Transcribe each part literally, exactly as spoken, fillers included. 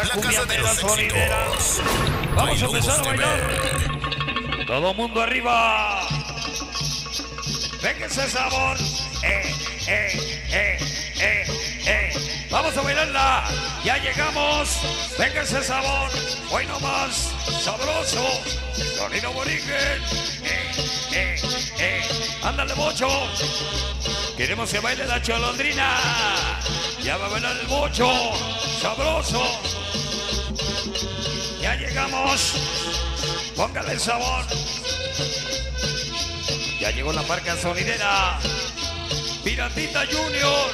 La casa de los éxitos. Vamos a empezar a bailar. Todo mundo arriba. Venga ese sabor. Eh, eh, eh, eh, eh. Vamos a bailarla. Ya llegamos. Venga ese sabor. Hoy nomás. Sabroso. Sonido Borigen. Eh, eh, eh. Ándale, bocho. Queremos que baile la cholondrina. Ya va a bailar el bocho. Sabroso. Ya llegamos. Póngale el sabor. Ya llegó la marca sonidera. Piratita Junior.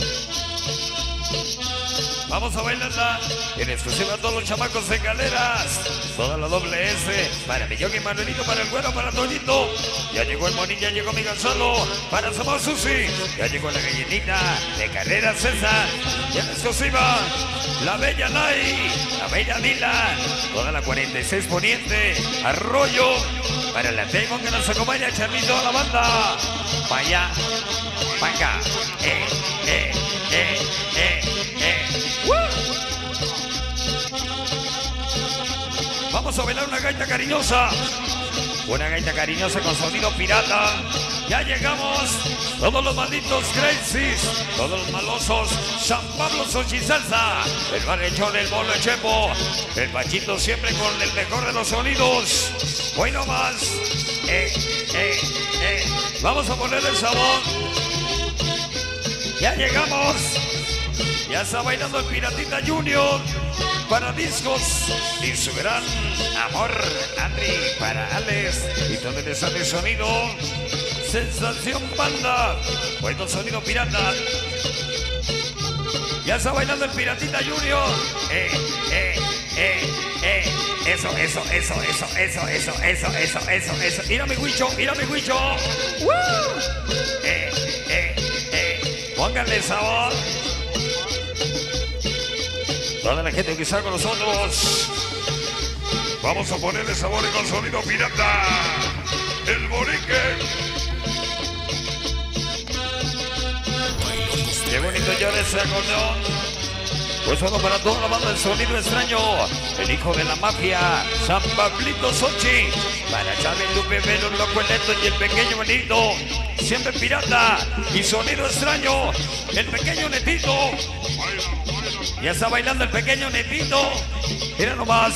Vamos a bailarla en exclusiva a todos los chamacos de Galeras. Toda la doble S. Para mi Yogi Manuelito, para el güero, para Toñito. Ya llegó el Monín, ya llegó mi Gonzalo. Para Somos Susi. Ya llegó la gallinita de Carreras César. Ya en exclusiva la bella Nay, la bella Dylan. Toda la cuarenta y seis Poniente. Arroyo. Para la Temo que nos acompaña Charlito a la banda. Pa' allá. Pa' acá. Eh, eh, eh, eh, eh. ¡Woo! Vamos a bailar una gaita cariñosa. Una gaita cariñosa con sonido pirata. Ya llegamos. Todos los malditos crazies. Todos los malosos. San Pablo Sochi Salsa. El barrechón, el bolo, el chepo. El Pachito siempre con el mejor de los sonidos. Hoy no más. Eh, eh, eh. Vamos a ponerle el sabor. Ya llegamos. Ya está bailando el Piratita Junior. Para discos y su gran amor, Andri, para Alex y todo el sale sonido. Sensación Banda. Bueno, sonido pirata. Ya está bailando el Piratita Junior. Eh, eh, eh, eh. Eso, eso, eso, eso, eso, eso, eso, eso, eso, eso. Mira mi huicho, mira mi huicho. ¡Woo! Eh, eh, eh. Pónganle sabor. Toda la gente que está con nosotros. Vamos a ponerle sabor y con sonido pirata. El Borigen. Qué bonito llora ese acordeón. Pues solo para toda la banda del sonido extraño. El hijo de la mafia, San Pablito Sochi. Para Chávez, Lupe, Vero, Loco, el Neto y el pequeño Benito. Siempre pirata y sonido extraño. El pequeño Netito. Ya está bailando el pequeño Netito. Mira nomás.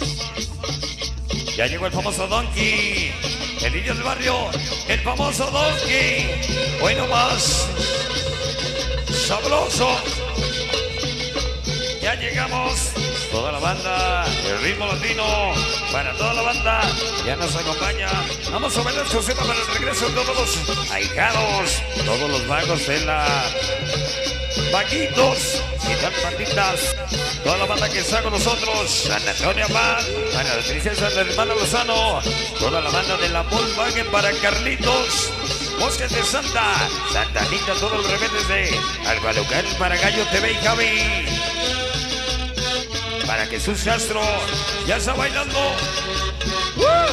Ya llegó el famoso Donkey. El niño del barrio. El famoso Donkey. Hoy nomás. Sabroso. Ya llegamos. Toda la banda. El ritmo latino. Para toda la banda. Ya nos acompaña. Vamos a bailar su tema para el regreso de todos los ahijados. Todos los vagos de la... Vaquitos y tal patitas. Toda la banda que está con nosotros. San Antonio Amar. Para la princesa de hermana Lozano. Toda la banda de la Volkswagen para Carlitos. Bosques de Santa. Santa Anita, todos los rebeldes de Albalucal para Gallo T V y Javi. Para Jesús Castro. Ya está bailando. ¡Woo!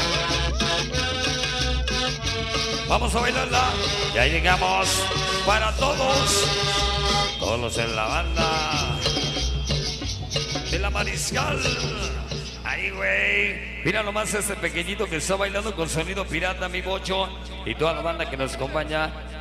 Vamos a bailarla. Ya llegamos. Para todos. Todos los en la banda de la Mariscal. Ahí, güey. Mira nomás este pequeñito que está bailando con sonido pirata, mi bocho. Y toda la banda que nos acompaña.